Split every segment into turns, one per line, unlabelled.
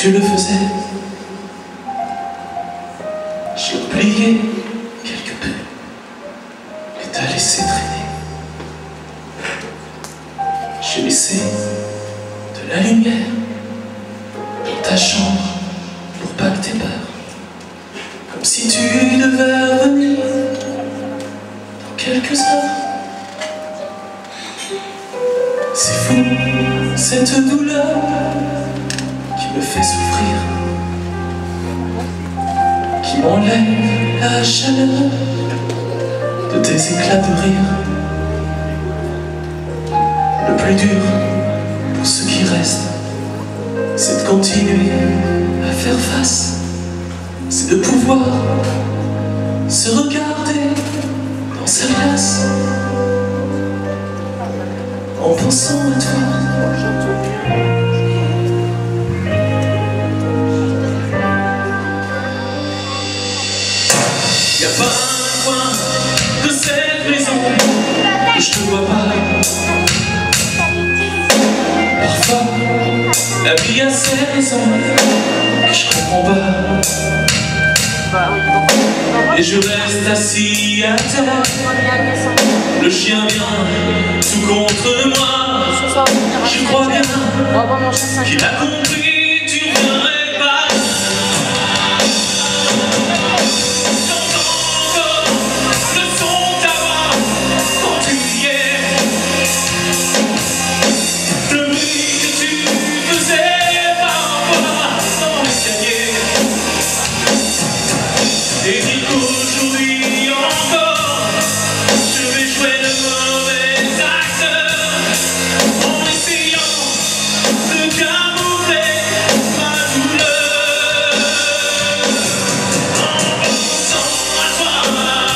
tu le faisais, j'ai oublié quelque peu et t'as laissé traîner. J'ai laissé de la lumière dans ta chambre pour pas que t'aies peur, comme si tu devais revenir dans quelques heures. C'est fou, cette douleur qui me fait souffrir, qui m'enlève la chaleur de tes éclats de rire. Le plus dur pour ceux qui restent, c'est de continuer à faire face, c'est de pouvoir se regarder dans sa glace en pensant à toi. Y'a pas un coin de cette maison où je te vois pas. Parfois, la vie a ses raisons que je comprends pas. Et je reste assis à terre, le chien vient tout contre moi. Je crois bien qu'il a compris, tu ne viendrais pas. J'entends encore le son de ta voix quand tu riais, le bruit que tu faisais parfois dans l'escalier. Et dis qu'aujourd'hui encore, je vais jouer le mauvais acteur en essayant de camoufler ma douleur. En pensant à toi,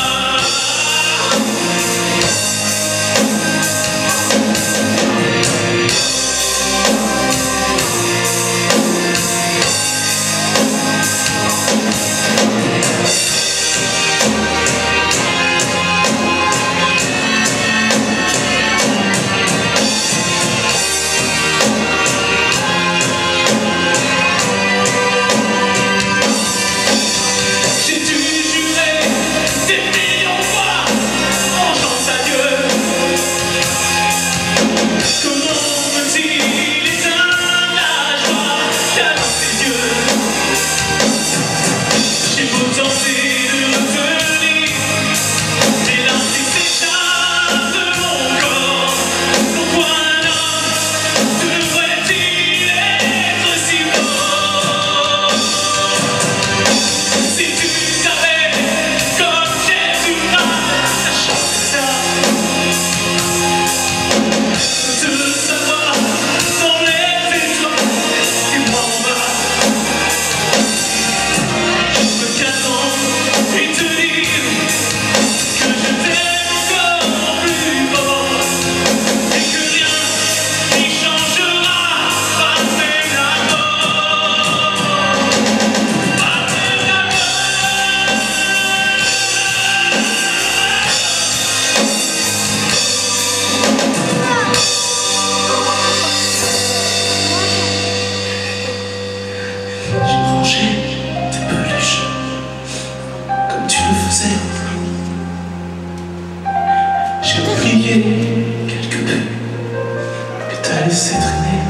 j'ai oublié quelque peu et t'as laissé traîner.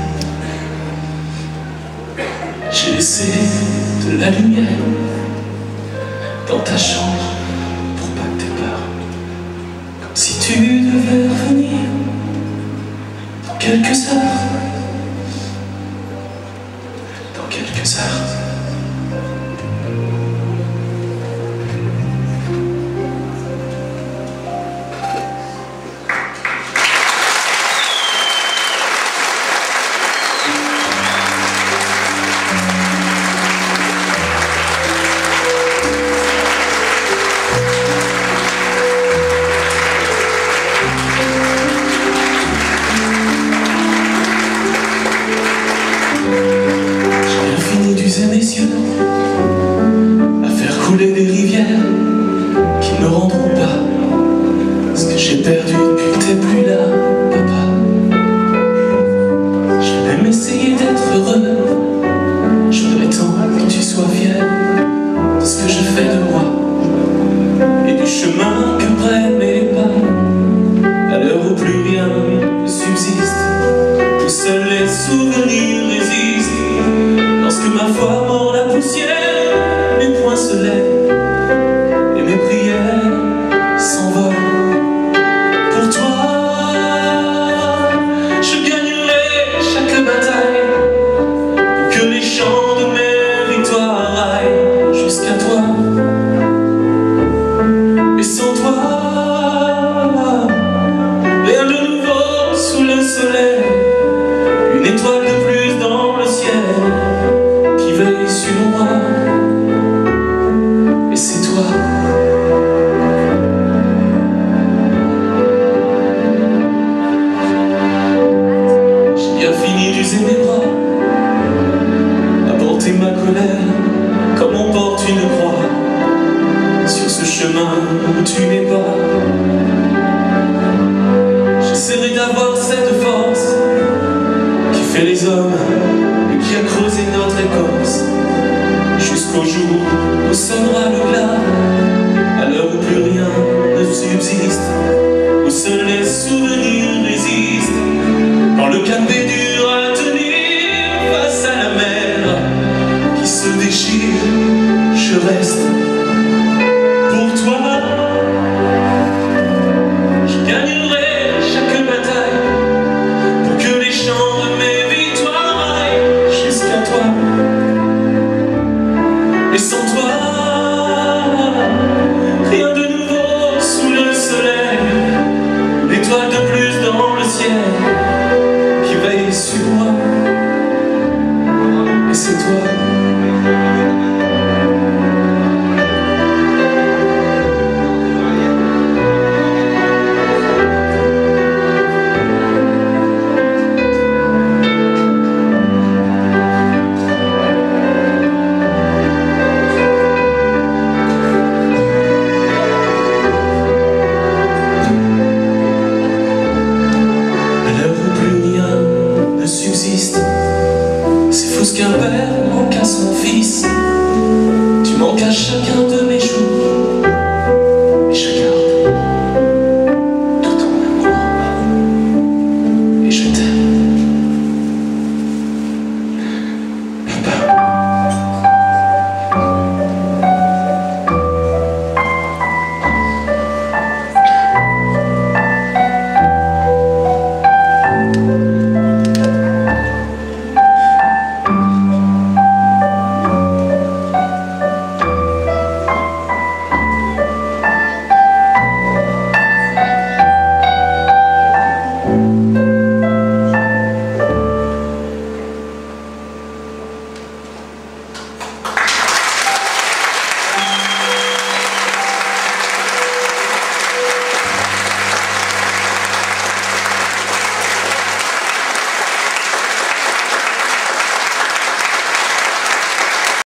J'ai laissé de la lumière dans ta chambre pour pas que t'aies peur, comme si tu devais revenir dans quelques heures. Dans quelques heures. À faire couler des rivières qui ne me rendront pas ce que j'ai perdu depuis que t'es plus là, papa. Je vais même essayer d'être heureux, je peux une croix sur ce chemin où tu n'es pas. J'essaierai d'avoir cette force qui fait les hommes et qui a creusé notre écorce, jusqu'au jour où sonnera le glas, à l'heure où plus rien ne subsiste, où seuls les souvenirs résistent. Quand le cap est dur à tenir face à la mer qui se déchire, je reste pour toi. Je gagnerai chaque bataille pour que les chants de mes victoires aillent jusqu'à toi. Et sans toi, rien de nouveau sous le soleil, l'étoile de plus dans le ciel qui veille sur moi. Et c'est toi. C'est fou ce qu'un père manque à son fils. Tu manques à chacun de